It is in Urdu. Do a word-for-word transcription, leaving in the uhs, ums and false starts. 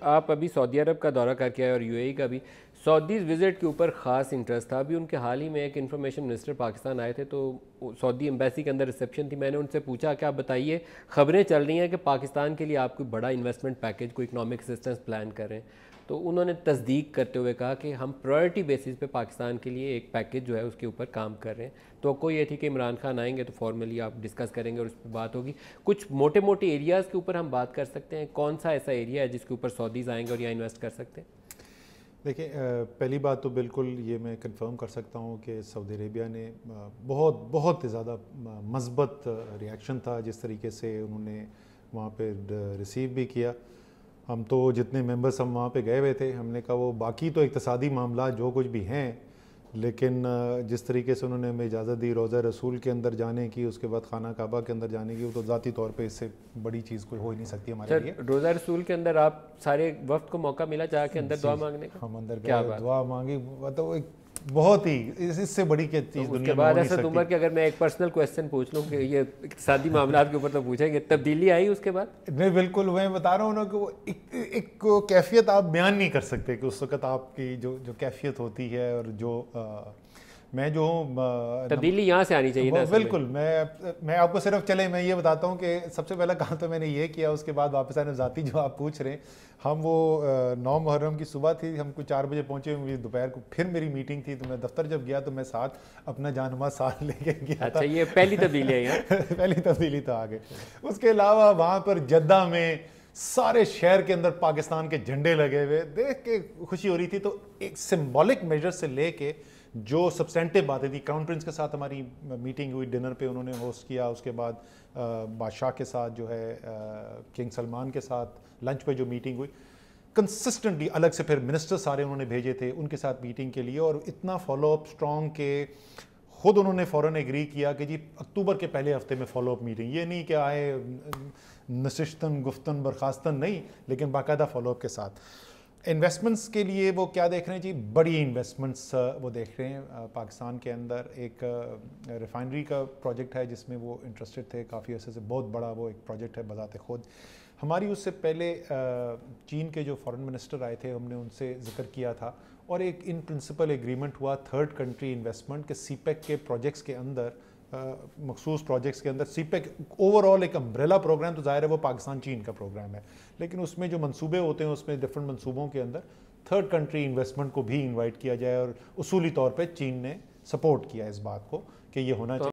آپ ابھی سعودی عرب کا دورہ کر کے آئے اور یو اے ای کا بھی، سعودیز وزٹ کے اوپر خاص انٹرسٹ تھا. ابھی ان کے حال ہی میں ایک انفارمیشن منسٹر پاکستان آئے تھے تو سعودی ایمبیسی کے اندر ریسیپشن تھی. میں نے ان سے پوچھا کہ آپ بتائیے، خبریں چل رہی ہیں کہ پاکستان کے لیے آپ کوئی بڑا انویسٹمنٹ پیکیج، کوئی اکنامک اسسٹنس پلان کر رہے ہیں. تو انہوں نے تصدیق کرتے ہوئے کہا کہ ہم پرائرٹی بیسس پہ پاکستان کے لیے ایک پیکیج جو ہے اس کے اوپر کام کر رہے ہیں. تو کوئی یہ تھی کہ عمران خان آئیں گے تو فارملی آپ ڈسکس کریں گے اور اس پہ بات ہوگی. کچھ موٹے موٹے ایریاز کے اوپر ہم بات کر سکتے ہیں، کون سا ایسا ایریا ہے جس کے اوپر سعودیز آئیں گے اور یہاں انویسٹ کر سکتے ہیں؟ دیکھیں، پہلی بات تو بالکل یہ میں کنفرم کر سکتا ہوں کہ سعودی عربیہ نے بہت بہت زیادہ مثبت ریاکشن تھا جس طریقے سے انہوں نے وہاں پہ ریسیو بھی کیا. ہم تو جتنے ممبرس ہم وہاں پہ گئے ہوئے تھے، ہم نے کہا وہ باقی تو اقتصادی معاملات جو کچھ بھی ہیں، لیکن جس طریقے سے انہوں نے ہمیں اجازت دی روضہ رسول کے اندر جانے کی، اس کے بعد خانہ کعبہ کے اندر جانے کی، وہ تو ذاتی طور پہ اس سے بڑی چیز کوئی ہو ہی نہیں سکتی ہمارے لیے. روضہ رسول کے اندر آپ سارے وفد کو موقع ملا جا کے اندر دعا مانگنے کا؟ ہم اندر گئے، دعا مانگی، تو ایک بہت ہی اس سے بڑی چیز دنیا میں ہو نہیں سکتی. اس کے بعد اسد عمر کہ اگر میں ایک پرسنل کویسچن پوچھ لوں کہ یہ اقتصادی معاملات کے اوپر تو پوچھیں گے، تبدیلی آئی اس کے بعد؟ نہیں، بالکل میں بتا رہا ہوں نا کہ وہ ایک کیفیت آپ بیان نہیں کر سکتے کہ اس وقت آپ کی جو جو کیفیت ہوتی ہے، اور جو میں جو ہوں تبدیلی یہاں سے آنی چاہیے نا. بالکل میں میں آپ کو صرف چلے میں یہ بتاتا ہوں کہ سب سے پہلا کام تو میں نے یہ کیا، اس کے بعد واپس آنے ذاتی جو آپ پوچھ رہے ہیں، ہم وہ نو محرم کی صبح تھی، ہم کو چار بجے پہنچے، مجھے دوپہر کو پھر میری میٹنگ تھی، تو میں دفتر جب گیا تو میں ساتھ اپنا جانماز ساتھ لے کے گیا تھا. اچھا، یہ پہلی تبدیلی ہے؟ پہلی تبدیلی تو آگے. اس کے علاوہ وہاں پر جدہ میں سارے شہر کے اندر پاکستان کے جھنڈے لگے ہوئے دیکھ کے خوشی ہو رہی تھی. تو ایک سمبولک میجر سے لے کے جو سبسٹینٹیو باتیں تھی، کراؤن پرنس کے ساتھ ہماری میٹنگ ہوئی، ڈنر پہ انہوں نے ہوسٹ کیا، اس کے بعد بادشاہ کے ساتھ جو ہے کنگ سلمان کے ساتھ لنچ پہ جو میٹنگ ہوئی، کنسسٹنٹلی الگ سے پھر منسٹر سارے انہوں نے بھیجے تھے ان کے ساتھ میٹنگ کے لیے، اور اتنا فالو اپ اسٹرانگ کہ خود انہوں نے فوراً ایگری کیا کہ جی اکتوبر کے پہلے ہفتے میں فالو اپ میٹنگ. یہ نہیں کہ آئے نشستن گفتن برخاستن، نہیں، لیکن باقاعدہ فالو اپ کے ساتھ. انویسٹمنٹس کے لیے وہ کیا دیکھ رہے ہیں جی؟ بڑی انویسٹمنٹس وہ دیکھ رہے ہیں پاکستان کے اندر. ایک ریفائنری کا پروجیکٹ ہے جس میں وہ انٹرسٹڈ تھے کافی عرصے سے، بہت بڑا وہ ایک پروجیکٹ ہے بذات خود. ہماری اس سے پہلے چین کے جو فارن منسٹر آئے تھے، ہم نے ان سے ذکر کیا تھا، اور ایک ان پرنسپل ایگریمنٹ ہوا تھرڈ کنٹری انویسٹمنٹ کے سی پیک کے پروجیکٹس کے اندر، مخصوص پروجیکٹس کے اندر. سی پیک اوور آل ایک امبریلا پروگرام، تو ظاہر ہے وہ پاکستان چین کا پروگرام ہے، لیکن اس میں جو منصوبے ہوتے ہیں اس میں ڈفرینٹ منصوبوں کے اندر تھرڈ کنٹری انویسٹمنٹ کو بھی انوائٹ کیا جائے، اور اصولی طور پہ چین نے سپورٹ کیا اس بات کو کہ یہ ہونا چاہیے.